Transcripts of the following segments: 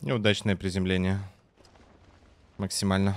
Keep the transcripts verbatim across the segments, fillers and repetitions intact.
Неудачное приземление. Максимально.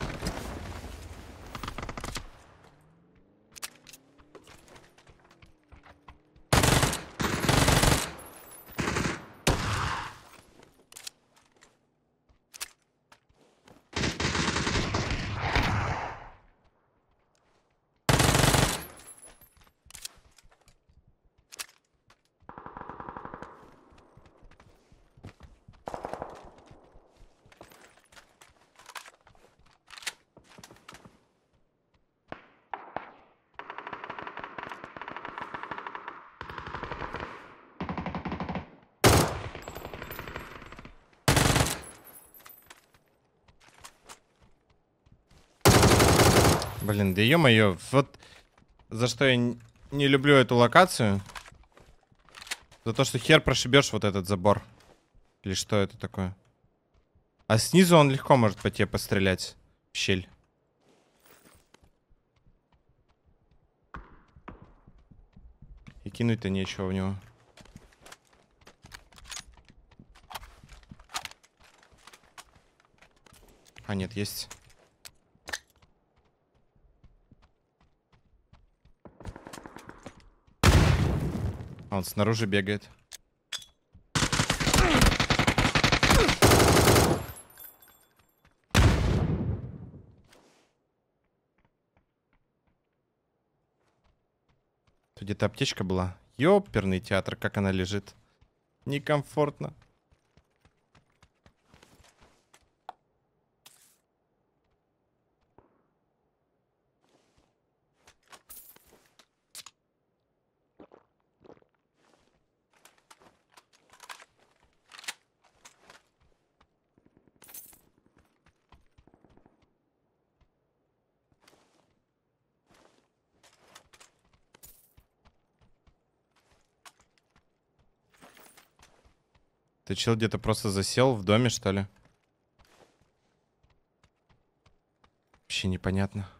Блин, да ё-моё, вот за что я не люблю эту локацию. За то, что хер прошибешь вот этот забор. Или что это такое? А снизу он легко может по тебе пострелять в щель. И кинуть-то нечего в него. А, нет, есть. А он снаружи бегает. Тут где-то аптечка была. Ёперный театр, как она лежит. Некомфортно. Ты чел где-то просто засел в доме, что ли? Вообще непонятно.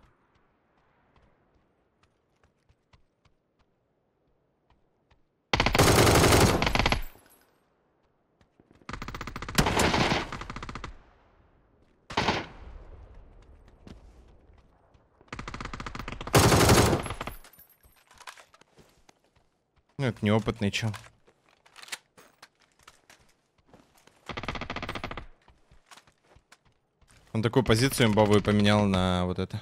Ну, это неопытный чел. Он такую позицию имбовую поменял на вот это.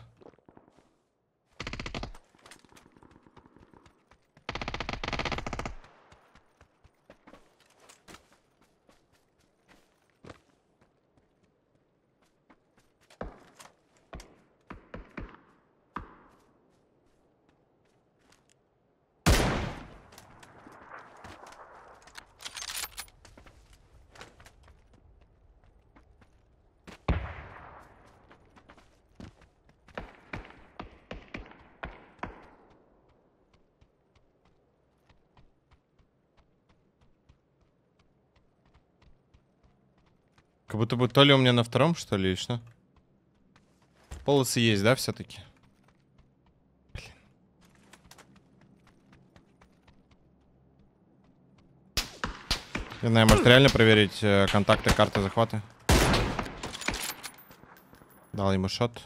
Как будто бы то ли у меня на втором, что ли, или что? Полосы есть, да, все-таки? Блин. Не знаю, может реально проверить э, контакты карты захвата? Дал ему шот.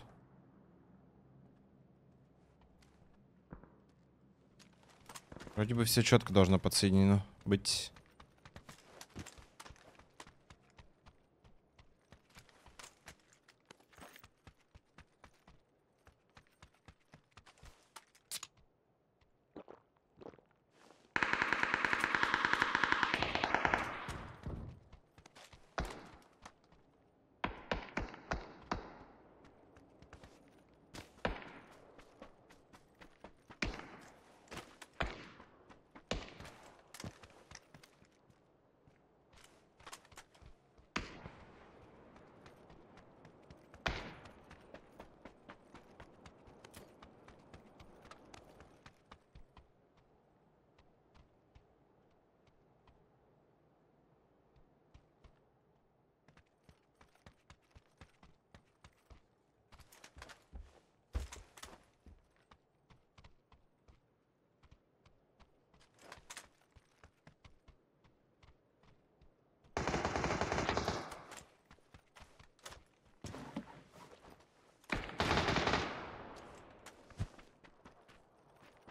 Вроде бы все четко должно подсоединено быть.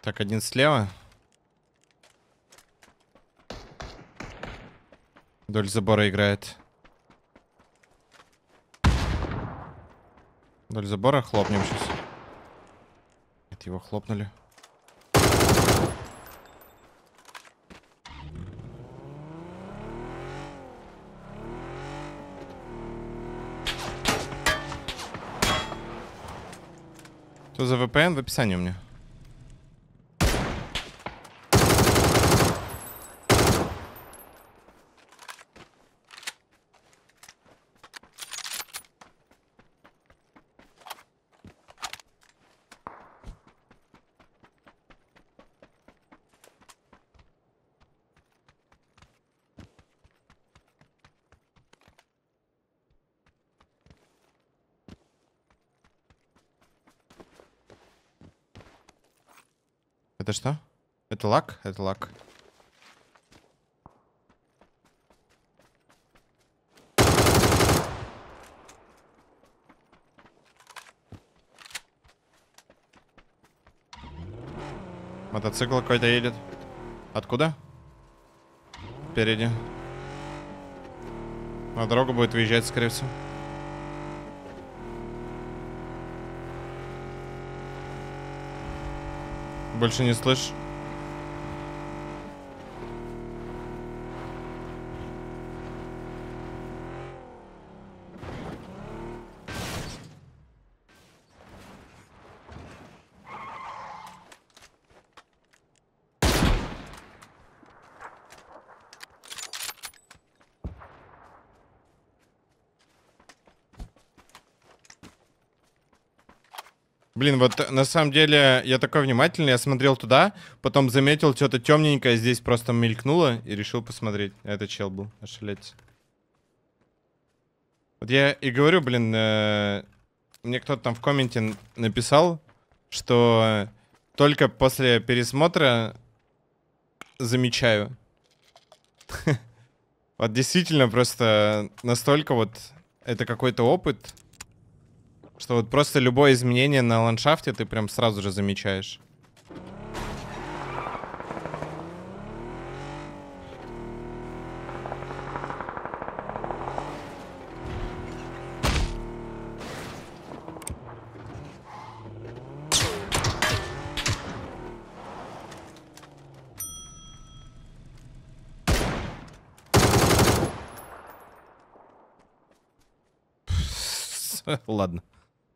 Так, один слева. Вдоль забора играет. Вдоль забора хлопнем сейчас. Нет, его хлопнули. Что за вэ пэ эн в описании у меня? Это что? Это лак? Это лак. Мотоцикл какой-то едет. Откуда? Впереди. На дорогу будет выезжать, скорее всего. Больше не слышь. Блин, вот на самом деле я такой внимательный, я смотрел туда, потом заметил, что-то темненькое здесь просто мелькнуло и решил посмотреть. Это чел был, ошалеть. Вот я и говорю, блин, э, мне кто-то там в комменте написал, что только после пересмотра замечаю. Вот действительно просто настолько вот это какой-то опыт, что вот просто любое изменение на ландшафте ты прям сразу же замечаешь. Ладно.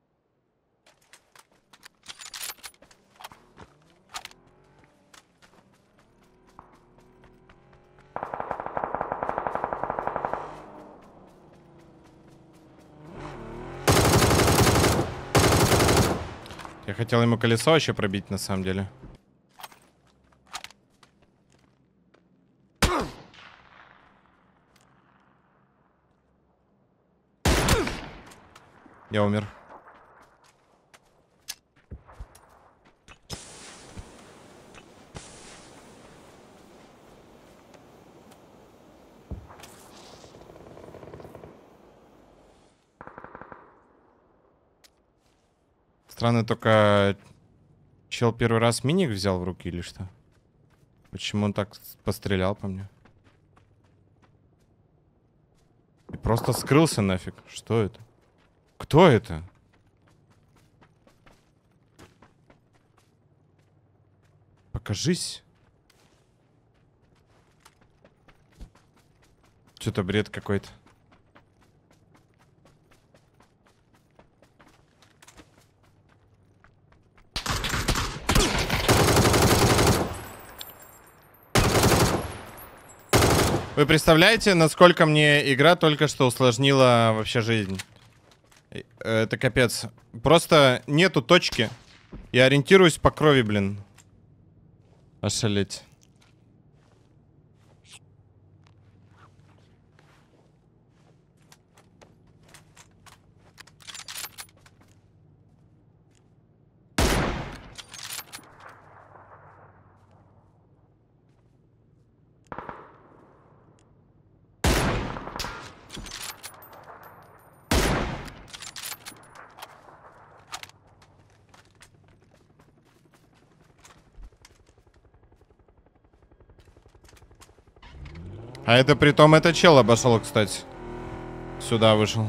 Я хотел ему колесо вообще пробить, на самом деле. Я умер. Странно, только чел первый раз миник взял в руки или что? Почему он так пострелял по мне? И просто скрылся нафиг. Что это? Кто это? Покажись. Что-то бред какой-то. Вы представляете, насколько мне игра только что усложнила вообще жизнь? Это капец. Просто нету точки. Я ориентируюсь по крови, блин. Ошалеть. А это притом это чел обошел, кстати. Сюда вышел.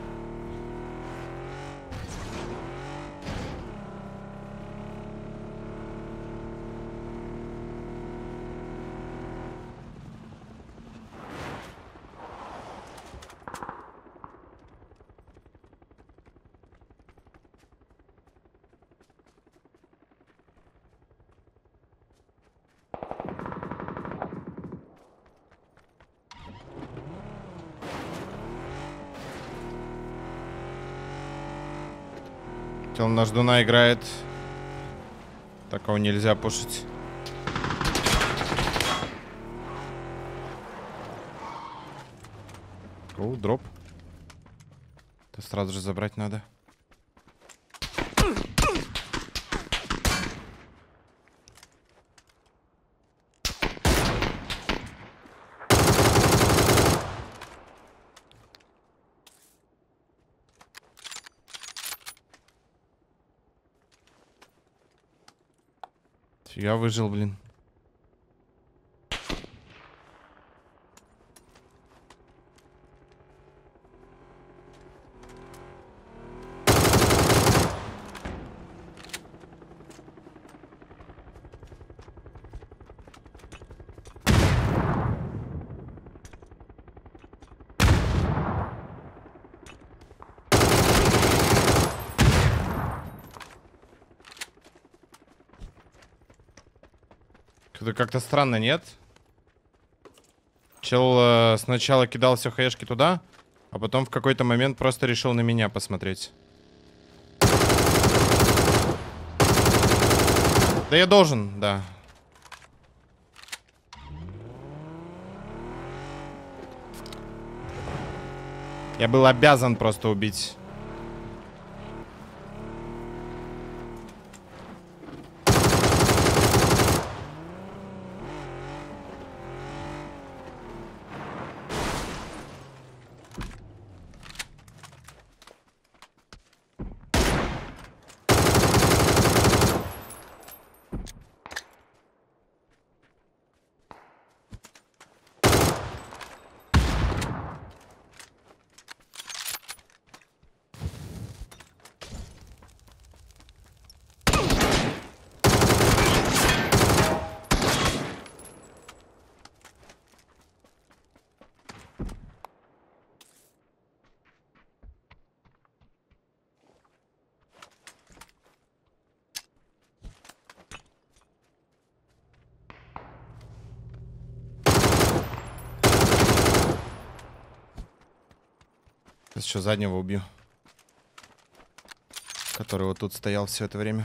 Чел на ждуна играет. Такого нельзя пушить. О, дроп. Это сразу же забрать надо. Я выжил, блин. Это как-то странно, нет? Чел э, сначала кидал все хаешки туда, а потом в какой-то момент просто решил на меня посмотреть. Да я должен, да. Я был обязан просто убить. Сейчас еще заднего убью. Который вот тут стоял все это время.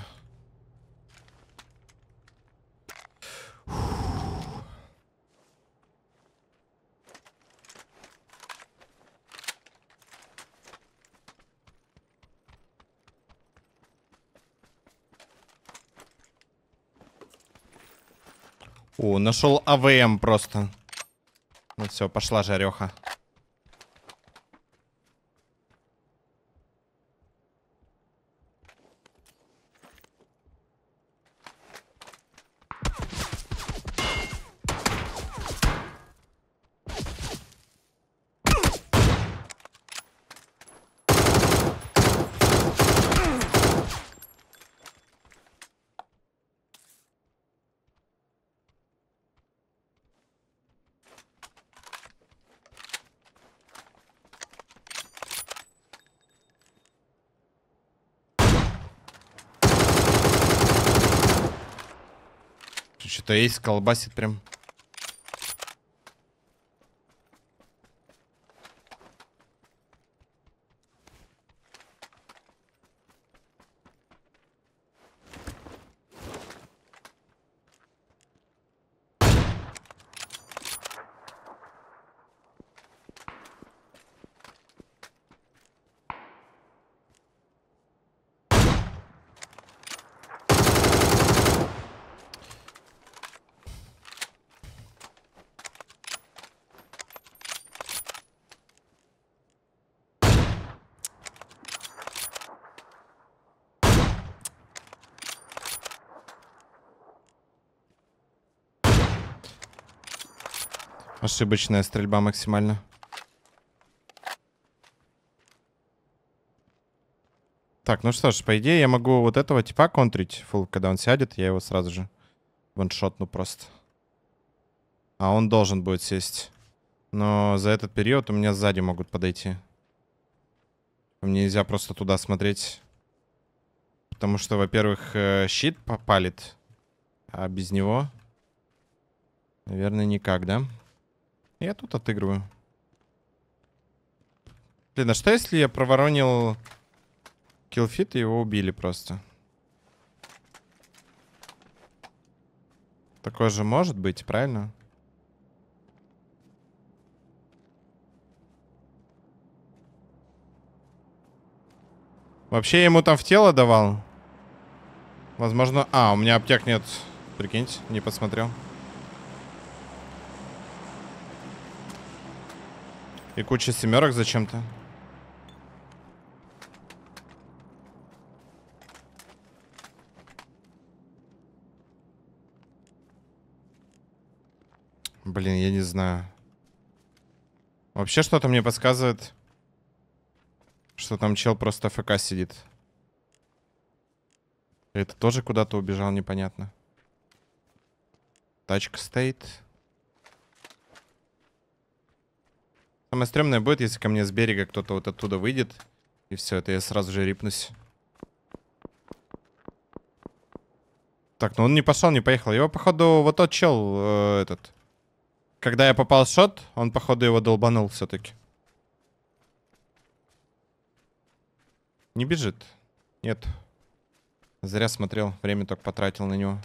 О, нашел АВМ просто. Ну все, пошла жареха. Что-то есть, колбасит прям. Ошибочная стрельба максимально. Так, ну что ж, по идее я могу вот этого типа контрить. Фул, когда он сядет, я его сразу же ваншотну просто. А он должен будет сесть. Но за этот период у меня сзади могут подойти. Мне нельзя просто туда смотреть. Потому что, во-первых, щит попалит. А без него, наверное, никак, да? Я тут отыгрываю. Блин, а что если я проворонил киллфит и его убили просто? Такое же может быть, правильно? Вообще я ему там в тело давал. Возможно... А, у меня аптек нет. Прикиньте, не посмотрел. И куча семерок зачем-то. Блин, я не знаю. Вообще что-то мне подсказывает, что там чел просто АФК сидит. Это тоже куда-то убежал, непонятно. Тачка стоит. Самое стрёмное будет, если ко мне с берега кто-то вот оттуда выйдет. И все, это я сразу же рипнусь. Так, ну он не пошел, не поехал. Его, походу, вот тот чел, э, этот. Когда я попал в шот, он, походу, его долбанул все-таки. Не бежит. Нет. Зря смотрел. Время только потратил на него.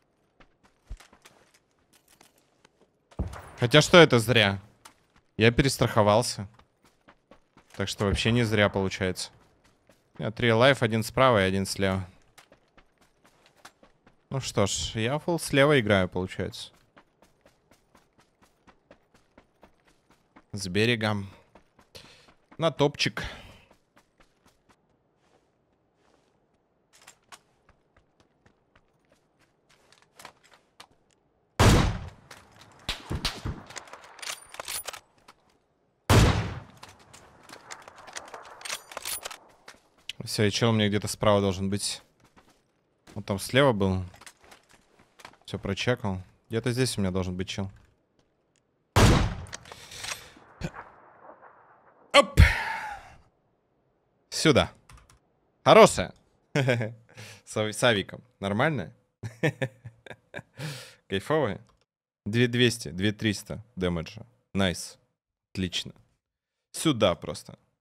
Хотя что это зря? Я перестраховался. Так что вообще не зря получается. У меня три лайф, один справа и один слева. Ну что ж, я фулл слева играю, получается. С берега. На топчик. Все, и чел у меня где-то справа должен быть. Он там слева был. Все прочекал. Где-то здесь у меня должен быть чел. Оп! Сюда. Хорошая. С авиком. Нормально? Кайфовая? две двести, две триста дэмэджа. Найс. Отлично. Сюда просто.